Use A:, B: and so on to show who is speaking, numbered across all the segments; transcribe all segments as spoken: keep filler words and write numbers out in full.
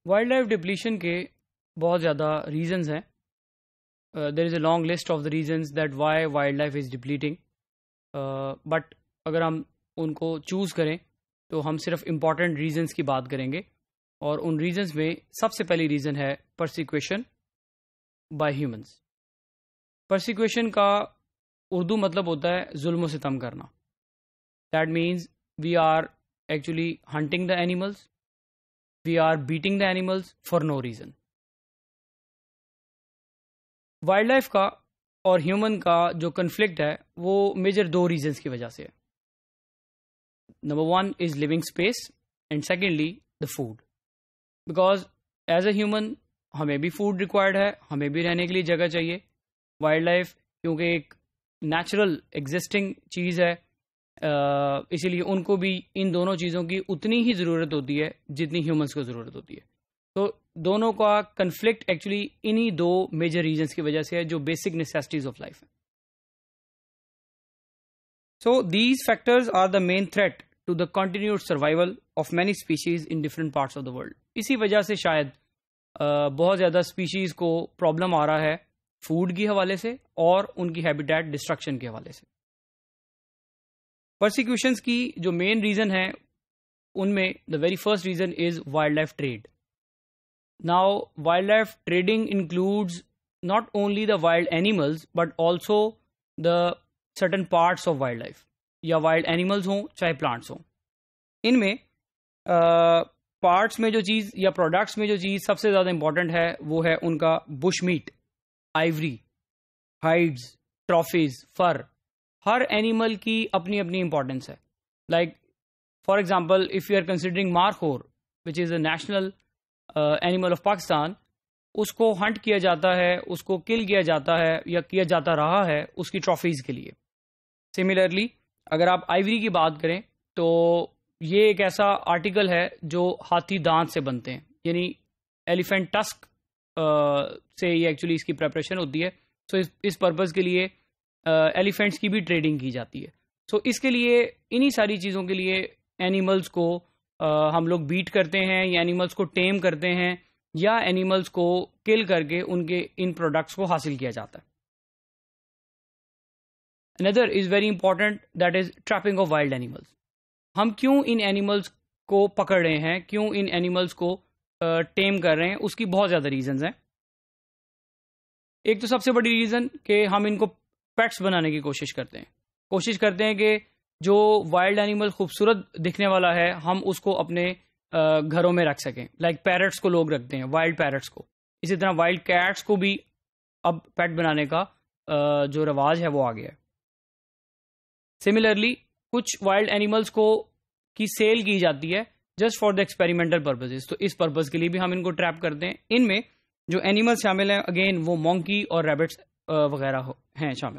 A: Wild life depletion کے بہت زیادہ ریزنز ہیں. There is a long list of the reasons that why wild life is depleting, but اگر ہم ان کو چوز کریں تو ہم صرف امپورٹنٹ ریزنز کی بات کریں گے, اور ان ریزنز میں سب سے پہلی ریزن ہے پرسیکویشن بائی ہیومنز. پرسیکویشن کا اردو مطلب ہوتا ہے ظلم و ستم کرنا. That means we are actually hunting the animals, we are beating the animals for no reason. Wild life کا اور ہیومن کا جو کنفلکٹ ہے وہ میجر دو ریزنز کی وجہ سے ہے. Number one is living space and secondly the food. Because as a human ہمیں بھی فوڈ ریکوائرڈ ہے, ہمیں بھی رہنے کے لیے جگہ چاہیے. وائلڈ لائف کیونکہ ایک نیچرل ایگزسٹنگ چیز ہے, اسی لیے ان کو بھی ان دونوں چیزوں کی اتنی ہی ضرورت ہوتی ہے جتنی ہیومنس کو ضرورت ہوتی ہے. تو دونوں کا کنفلکٹ ایکچولی انہی دو میجر ریزنس کی وجہ سے ہے جو بیسک نیسیسٹیز آف لائف ہیں. So these factors are the main threat to the continued survival of many species in different parts of the world. اسی وجہ سے شاید uh, بہت زیادہ اسپیشیز کو پرابلم آ رہا ہے فوڈ کے حوالے سے اور ان کی ہیبیٹیٹ ڈسٹرکشن کے حوالے سے. پرسیکیوشنز کی جو مین ریزن ہے ان میں the very first reason is wild life trade. Now wild life trading includes not only the wild animals but also the certain parts of wild life, یا وائلڈ اینیملز ہوں چاہے پلانٹس ہوں. ان میں parts uh, میں جو چیز یا products میں جو چیز سب سے زیادہ امپورٹنٹ ہے وہ ہے ان کا bush meat, ivory, hides, trophies, fur. ہر اینیمل کی اپنی اپنی امپورٹنس ہے. Like for example if you are considering markhor which is a national animal of Pakistan, اس کو ہنٹ کیا جاتا ہے, اس کو کل کیا جاتا ہے یا کیا جاتا رہا ہے اس کی ٹرافیز کے لیے. سملرلی اگر آپ آئیوری کی بات کریں تو یہ ایک ایسا آرٹیکل ہے جو ہاتھی دانت سے بنتے ہیں, یعنی ایلیفینٹ ٹسک سے یہ ایکچولی اس کی پریپریشن ہوتی ہے. سو so اس پرپز کے لیے ایلیفینٹس کی بھی ٹریڈنگ کی جاتی ہے. سو so اس کے لیے انہی ساری چیزوں کے لیے اینیملز کو ہم لوگ بیٹ کرتے ہیں یا اینیملز کو ٹیم کرتے ہیں یا اینیملز کو کل کر کے ان کے ان پروڈکٹس کو حاصل کیا جاتا ہے. Another is very important, that is trapping of wild animals. ہم کیوں ان اینیملز کو پکڑ رہے ہیں, کیوں ان اینیملز کو ٹیم کر رہے ہیں, اس کی بہت زیادہ ریزنز ہیں. ایک تو سب سے بڑی ریزن کہ ہم ان کو پیٹس بنانے کی کوشش کرتے ہیں کوشش کرتے ہیں کہ جو وائلڈ اینیمل خوبصورت دکھنے والا ہے ہم اس کو اپنے گھروں میں رکھ سکیں. لائک پیرٹس کو لوگ رکھتے ہیں, وائلڈ پیرٹس کو. اسی طرح وائلڈ کیٹس کو بھی اب پیٹ بنانے کا جو رواج ہے وہ آ گیا ہے. سملرلی کچھ وائلڈ اینیملس کو کی سیل کی جاتی ہے just for the experimental purposes, تو اس پرپز کے لیے بھی ہم ان کو ٹریپ کرتے ہیں. ان میں جو اینیمل شامل ہیں اگین وہ مونکی اور ریبٹس وغیرہ ہیں شامل.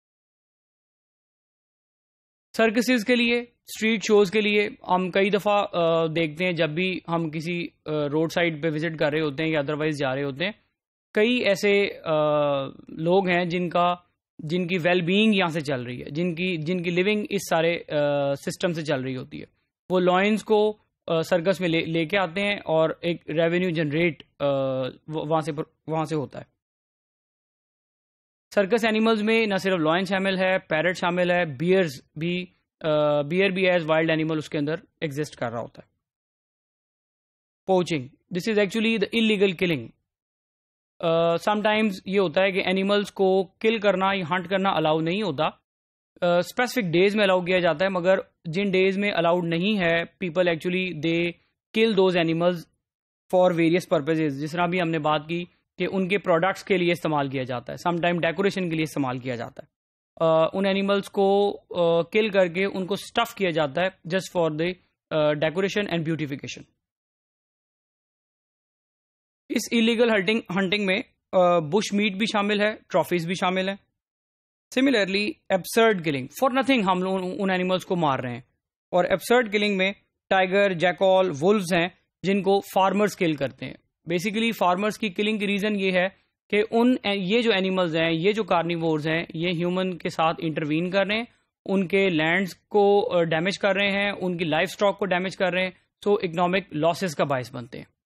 A: سرکسز کے لیے, اسٹریٹ شوز کے لیے ہم کئی دفعہ دیکھتے ہیں جب بھی ہم کسی روڈ سائڈ پہ وزٹ کر رہے ہوتے ہیں یا ادروائز جا رہے ہوتے ہیں, کئی ایسے لوگ ہیں جن کا جن کی ویل بینگ یہاں سے چل رہی ہے, جن کی جن کی لیونگ اس سارے سسٹم سے چل رہی ہوتی ہے. وہ لائنز کو سرکس میں لے لے کے آتے ہیں اور ایک ریونیو جنریٹ وہاں سے وہاں سے ہوتا ہے. سرکس اینیملز میں نہ صرف لائن شامل ہے, پیرٹ شامل ہے, بیئرز بھی بیئر بھی ایز وائلڈ اینیمل اس کے اندر ایگزسٹ کر رہا ہوتا ہے. Poaching, this is actually the illegal killing. Some times یہ ہوتا ہے کہ اینیملز کو کل کرنا یا ہنٹ کرنا الاؤ نہیں ہوتا. اسپیسیفک ڈیز میں الاؤ کیا جاتا ہے, مگر جن ڈیز میں الاؤڈ نہیں ہے people actually they kill those animals for various purposes. جس طرح بھی ہم نے بات کی کہ ان کے پروڈکٹس کے لیے استعمال کیا جاتا ہے, سم ٹائم ڈیکوریشن کے لیے استعمال کیا جاتا ہے. uh, ان اینیملز کو کل uh, کر کے ان کو اسٹف کیا جاتا ہے just for the decoration and beautification. اس ایلیگل ہنٹنگ ہنٹنگ میں بش میٹ بھی شامل ہے, ٹرافیز بھی شامل ہیں. Similarly absurd killing, for nothing ہم لوگ ان اینیملس کو مار رہے ہیں. اور ایبسرڈ کلنگ میں ٹائیگر, جیکال, وولفز ہیں جن کو فارمرز کل کرتے ہیں. بیسیکلی فارمرز کی کلنگ کی ریزن یہ ہے کہ ان یہ جو اینیملز ہیں, یہ جو کارنیورز ہیں, یہ ہیومن کے ساتھ انٹروین کر رہے ہیں, ان کے لینڈز کو ڈیمیج کر رہے ہیں, ان کی لائف اسٹاک کو ڈیمیج کر رہے ہیں. سو اکنامک لاسز کا باعث بنتے ہیں.